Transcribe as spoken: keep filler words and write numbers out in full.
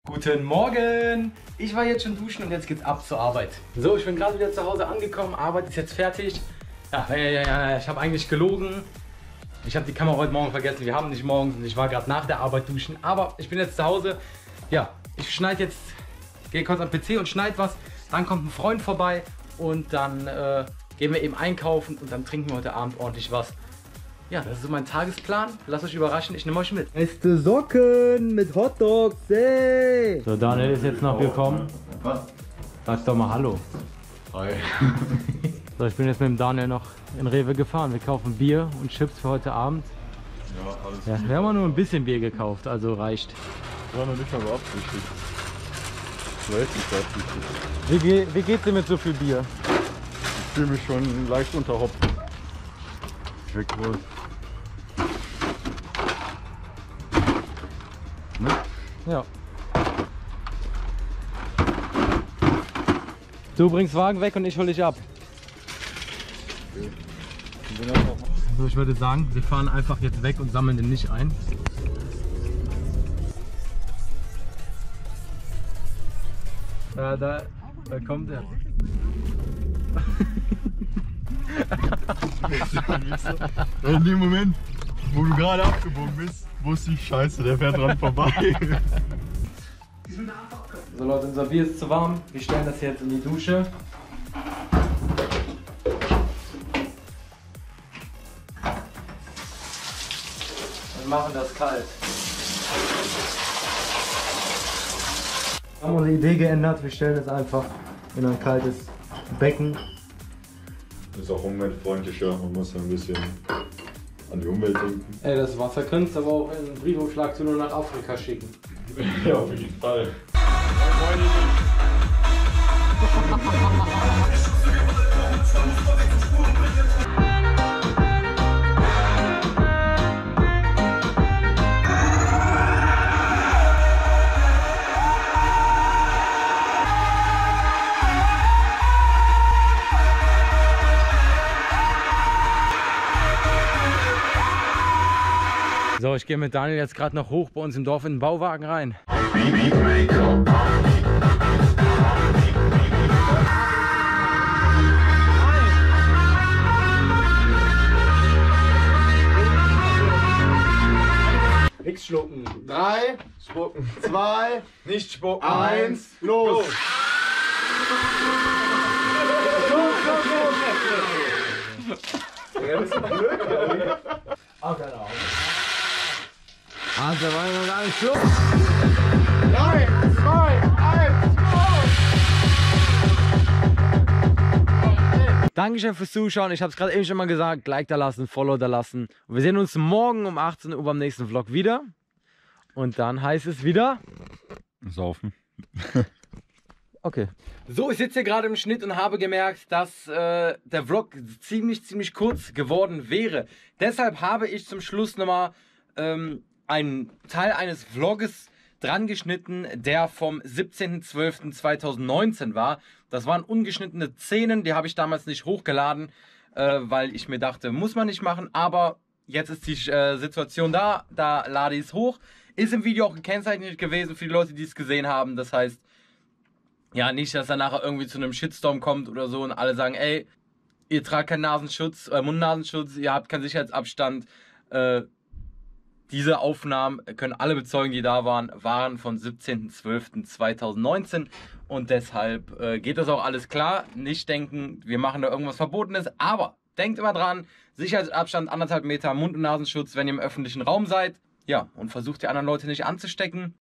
Guten Morgen! Ich war jetzt schon duschen und jetzt geht's ab zur Arbeit. So, ich bin gerade wieder zu Hause angekommen, Arbeit ist jetzt fertig. Ja, ja, ja, ja, ich habe eigentlich gelogen. Ich habe die Kamera heute Morgen vergessen, wir haben nicht morgens und ich war gerade nach der Arbeit duschen. Aber ich bin jetzt zu Hause. Ja, ich schneide jetzt, gehe kurz am P C und schneide was. Dann kommt ein Freund vorbei und dann äh, gehen wir eben einkaufen und dann trinken wir heute Abend ordentlich was. Ja, das ist so mein Tagesplan. Lasst euch überraschen, ich nehme euch mit. Beste Socken mit Hotdogs, hey! So, Daniel ist jetzt noch gekommen. Was? Sag doch mal Hallo. Hi. So, ich bin jetzt mit dem Daniel noch in Rewe gefahren. Wir kaufen Bier und Chips für heute Abend. Ja, alles Ja, gut. wir haben auch nur ein bisschen Bier gekauft, also reicht. Das war noch nicht mal beabsichtigt. Das war echt nicht beabsichtigt. Wie, ge wie geht's dir mit so viel Bier? Ich fühle mich schon leicht unterhopft. Schmeckt wohl. Ne? Ja. Du bringst Wagen weg und ich hol dich ab. Okay. Und dann auch Also ich würde sagen, wir fahren einfach jetzt weg und sammeln den nicht ein. Ja, da, da kommt er. in dem Moment, wo du gerade abgebogen bist, wusste ich, scheiße, der fährt dran vorbei. So Leute, unser Bier ist zu warm. Wir stellen das jetzt in die Dusche. Und machen das kalt. Wir haben unsere Idee geändert. Wir stellen es einfach in ein kaltes Becken. Ist auch umweltfreundlicher, man muss ein bisschen an die Umwelt denken. Ey, das Wasser könntest du aber auch in einen Briefumschlag zu nur nach Afrika schicken. Ja, auf jeden Fall. So, ich gehe mit Daniel jetzt gerade noch hoch bei uns im Dorf in den Bauwagen rein. Nix schlucken. Drei, spucken. Zwei, Nicht spucken. eins, los! Auf deine Augen. Also, wollen wir gar nicht schlucken. Drei, zwei, eins, los! Dankeschön fürs Zuschauen. Ich habe es gerade eben schon mal gesagt. Like da lassen, Follow da lassen. Und wir sehen uns morgen um achtzehn Uhr beim nächsten Vlog wieder. Und dann heißt es wieder... Saufen. Okay. So, ich sitze hier gerade im Schnitt und habe gemerkt, dass äh, der Vlog ziemlich, ziemlich kurz geworden wäre. Deshalb habe ich zum Schluss nochmal ähm, einen Teil eines Vloges dran geschnitten, der vom siebzehnten zwölften zweitausendneunzehn war. Das waren ungeschnittene Szenen, die habe ich damals nicht hochgeladen, äh, weil ich mir dachte, muss man nicht machen. Aber jetzt ist die äh, Situation da, da lade ich es hoch. Ist im Video auch gekennzeichnet gewesen für die Leute, die es gesehen haben. Das heißt, ja, nicht, dass er nachher irgendwie zu einem Shitstorm kommt oder so und alle sagen, ey, ihr tragt keinen Nasenschutz, äh, Mund-Nasenschutz, ihr habt keinen Sicherheitsabstand. Äh, diese Aufnahmen können alle bezeugen, die da waren, waren von siebzehnten zwölften zweitausendneunzehn und deshalb äh, geht das auch alles klar. Nicht denken, wir machen da irgendwas Verbotenes, aber denkt immer dran, Sicherheitsabstand anderthalb Meter, Mund- und Nasenschutz, wenn ihr im öffentlichen Raum seid. Ja, und versucht die anderen Leute nicht anzustecken.